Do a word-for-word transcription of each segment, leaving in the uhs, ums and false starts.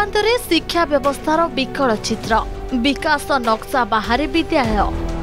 सीमांत रे शिक्षा व्यवस्थार विकल चित्र विकास नक्शा बाहर विद्यालय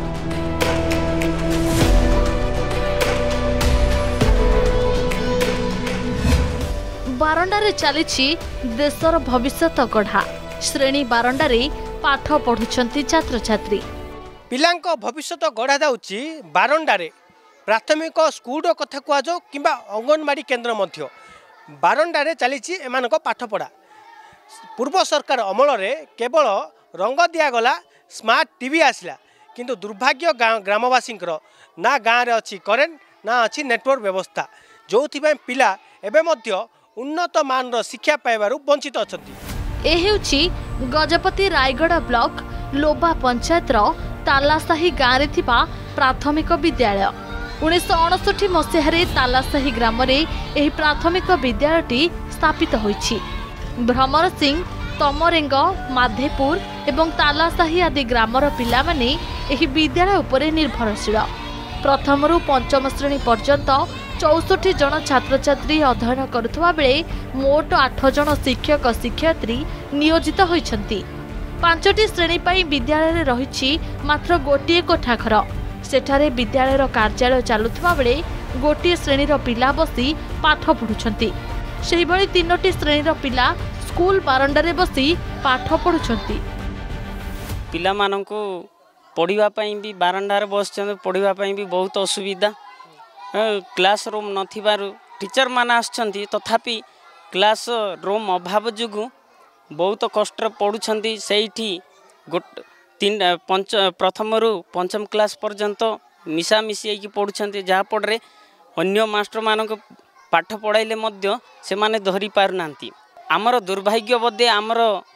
बारंडारे चली देशर भविष्यत गढ़ा श्रेणी बारंडारे पाठ पढ़ुछंती छात्र छात्री पिलांक भविष्यत गढ़ा जाउची बारंडारे प्राथमिक स्कूल कथा कहुओ कि अंगनवाड़ी केन्द्र मध्य बारंडारे चली एमानक पाठपढ़ा पूर्व सरकार अमल केवल रंग दिगला स्मार्ट टीवी आसला किंतु दुर्भाग्य ग्रामवासी ना गाँव में अच्छी करेन्ट ना अच्छी नेटवर्क व्यवस्था जो पिला एवं मध्य उन्नत मान शिक्षा पाइबारु वंचित अछंती। ए हेउची गजपति रायगढ़ ब्लॉक लोबा पंचायत तालासाही गाँव में थिबा प्राथमिक विद्यालय उन्नीस अड़सठ मसीह तालासाही ग्राम में प्राथमिक विद्यालयटी स्थापित होईछि। भ्रमर सिंह तमरेंग माधेपुर एवं तालासाही आदि ग्रामर पिला माने एही विद्यालय उपरे निर्भरशील प्रथम रु पंचम श्रेणी पर्यंत चौसठ जन छात्र छात्री अध्ययन करुवा बेले मोट आठ जन शिक्षक शिक्षयित्री नियोजित होइछंती। पांचटी श्रेणी पाई विद्यालय रहिछि मात्र गोटिए कोठाघर सेठारे विद्यालयर कार्यालय चलुवा बेले गोटिए श्रेणीर पिला बसी पाठ पढ़ुछंती। सेही भली तीनोटी श्रेणीर पिला स्कूल बारंडारे बसी पाठ पढ़ुछंती। पिला माननको पढ़िबा पई भी बारंडारे बसछन पढ़िबा पई भी बहुत असुविधा क्लास रूम नथिबारु टीचर मान आछंती तथापि क्लास रूम अभाव जुगु बहुत कष्ट पढ़ुछंती। सेठी गोट तीन पंच प्रथम रु पंचम क्लास पर्यंत मिसा मिसी पढ़ुछंती जहाँ पड़े अन्य मास्टर मानक पाठ पढ़ाइले मध्य से माने धरी पारु नांती। आमर दुर्भाग्य बदे आमर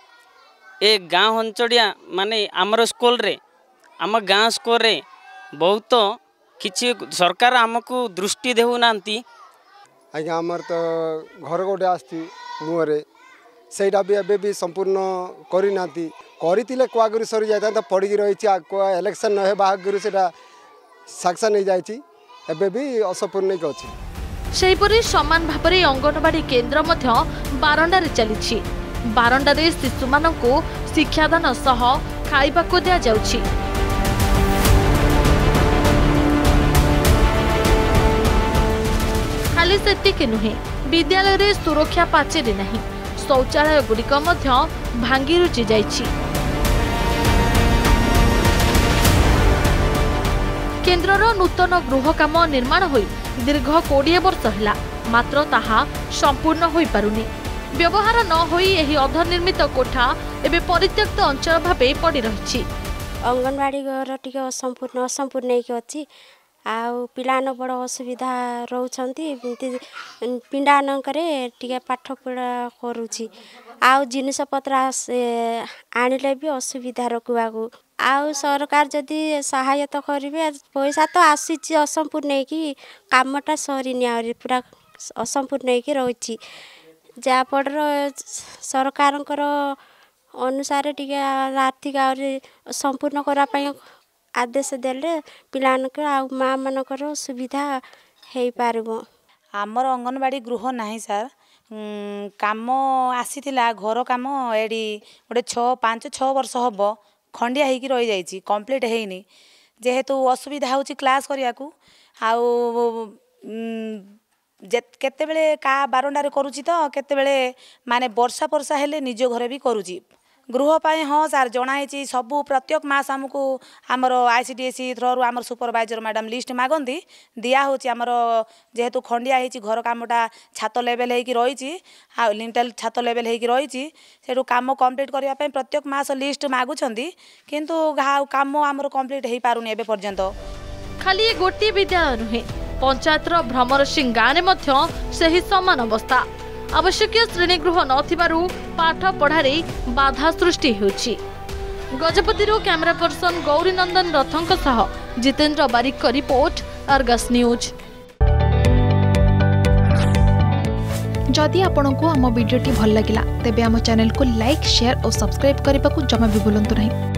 ए गाँव अंचलिया माने आमर स्कूल रे आम गाँव स्कूल रे बहुत किछि सरकार आमको दृष्टि देउ नांती। आज्ञा आमर तो घर गोटे आस्ती मुहरे सेटा भी एबे भी संपूर्ण करि नांती करितिले को आगुरी सरी जाता तो पड़ी रही इलेक्शन न हेबा आगुरी सेटा सक्सेस नहीं जाइछि एबे भी असंपूर्ण नहीं अछि। सेहीपरि समान भाबरे अंगनवाड़ी केन्द्र मध्य बारंडारे चलिछि। बारंडारे शिशु माननको शिक्षादान सह खाइबाको दिया जाउछि। खाली सेतिके नुहे विद्यालय रे सुरक्षा पाचेरी नहीं शौचालय गुड़िक मध्य भांगी रुचि जाइछि। केन्द्रर नूतन गृह काम निर्माण होई दीर्घ कोड़े वर्ष है मात्र ताहा संपूर्ण हो पारुनी। व्यवहार न होई एही अधनिर्मित कोठा एबे परित्यक्त अंचल भाबे पड़ी रहिछि। अंगनवाड़ी घर टिके असंपूर्ण असंपूर्ण अछि आउ पिलान बड़ असुविधा रहउछंती पिंडानकरे टिके पाठ पढ़ा करूछि आउ जिनिस पत्र आनिले भी असुविधा रखुवाकू आउ सरकार जदि सहायता करिवे पैसा तो आसीछि असंपूर्ण कि कामटा सरीनी आ पूरा असंपूर्ण कि रहिछि जा पड़ सरकारंकर अनुसार टिके आर्थिक आउरी संपूर्ण करा पई आदेश देले पिलानक आ माँ मानकर सुविधा हो पारबो। आमर अंगनवाड़ी गृह नाही सर काम आसीथिला घर काम एडी गोटे छः पाँच छः वर्ष हम खंडिया होगी रही जाइए कंप्लीट हैनी जेहेतु असुविधा होची क्लास करिया को आउ केते बेले का बारंडारे करूची तो केते बेले माने वर्षा वर्षा हेले निज घरे भी करूची गृह पाए हाँ सार जनाई सबू प्रत्येक मास आमको आमर आईसीडीएस थ्रू आमर सुपरवाइजर मैडम लिस्ट मागंती दिया होची आमर जेहेतु खंडिया होची घर कामटा छात लेवल होगी रही आ लिंटेल छात लेवल होगी रही से काम कंप्लीट करने प्रत्येक मास लिस्ट मागुंट किंतु काम आमर कंप्लीट हो पारुनी एबे पर्यंत। खाली गोटी विद्यालय नुहे पंचायतर भ्रमर सिंह गाँव में सही समान अवस्था आवश्यक श्रेणीगृह नथिबारु पाठ पढ़ारे बाधा सृष्टि होछि। गजपति कैमरा पर्सन गौरी नंदन रथंक सह जितेंद्र बारिक का रिपोर्ट अर्गस न्यूज। जदि आपंक आम भिडी भल लगा तेब आम चैनल को लाइक शेयर और सब्सक्राइब करने को जमा भी भूलु नहीं।